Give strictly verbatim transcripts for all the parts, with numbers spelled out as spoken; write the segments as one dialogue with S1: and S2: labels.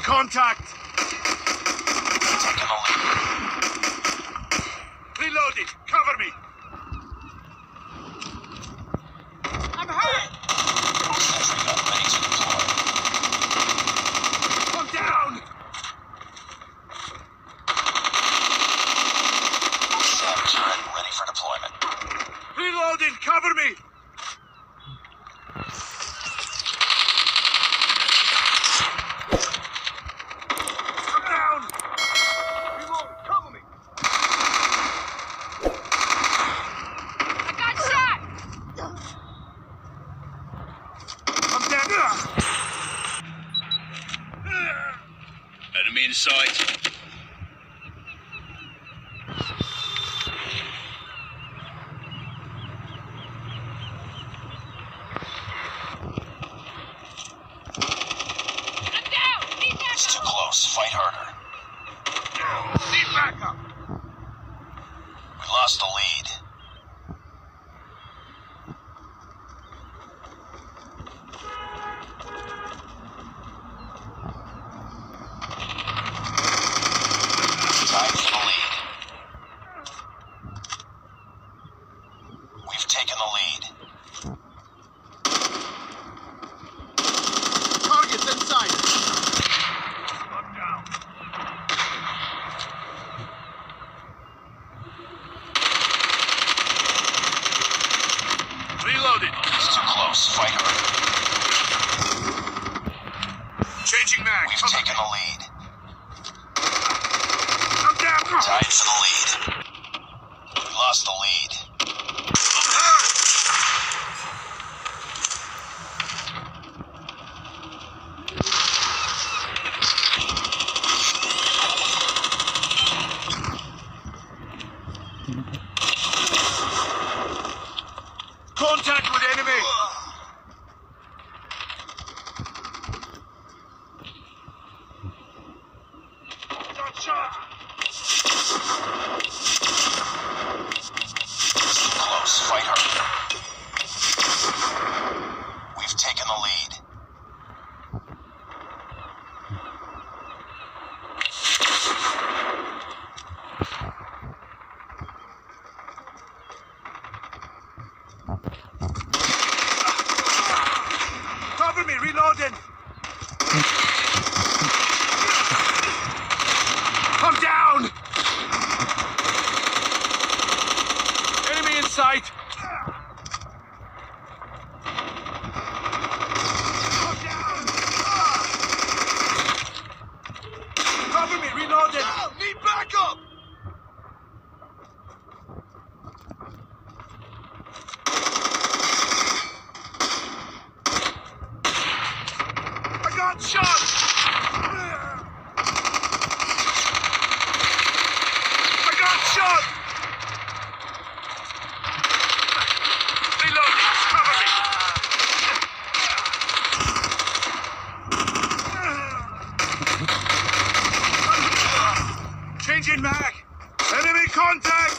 S1: contact!
S2: Taking the lead.
S1: Reloading! Cover me! I'm hurt!
S2: Sentry gun ready to deploy.
S1: I'm down!
S2: SAM turret ready for deployment.
S1: Reloading! Cover me! I'm down! Reload! Cover me!
S3: I got shot!
S1: I'm down! Enemy in sight.
S3: I'm down! Need
S2: It's too
S3: backup!
S2: close. Fight harder.
S1: Need backup!
S2: We lost the lead. Tied for the lead. We've taken the lead.
S1: Target's inside! I'm down. Reloaded!
S2: It's too close. Fight harder.
S1: Changing mag!
S2: We've taken the lead.
S1: I'm down!
S2: Tied for the lead. We lost the lead.
S1: I'm hurt! Contact with enemy! Got shot!
S2: It's too close. Fight harder. We've taken the lead.
S1: Cover me, reloading! I'm down! Enemy in sight! I'm down! Cover me, reloading! Need backup! I got shot! I got shot! Reloading! Cover me! Changing mag! Enemy contact!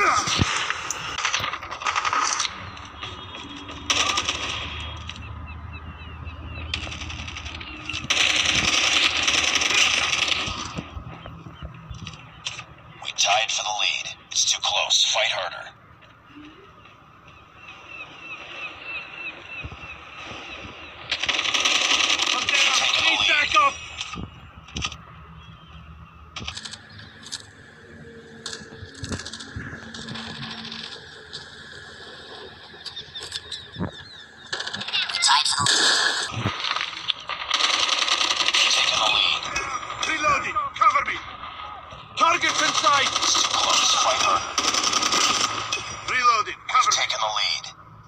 S2: We tied for the lead. It's too close. Fight harder.
S1: I'm down!
S2: Taking the
S1: Need
S2: lead.
S1: backup!
S2: Taking the lead.
S1: Reloading! Cover me! Target's in sight!
S2: It's too close. Fight harder.
S1: Reloading!
S2: We've
S1: Cover me!
S2: taken the lead.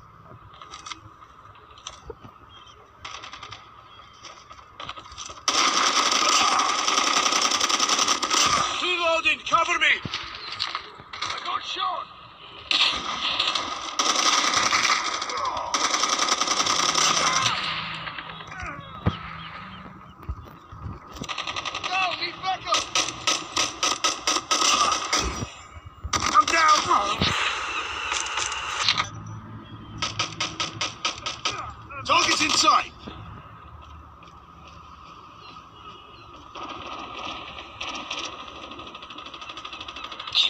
S1: Reloading! Cover me! I got shot! No! Need backup! I'm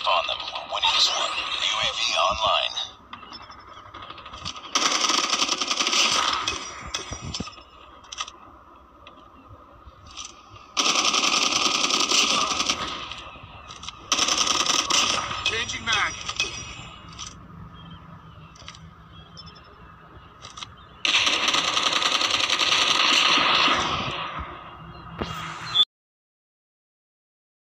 S2: on them. We're winning this one. U A V online.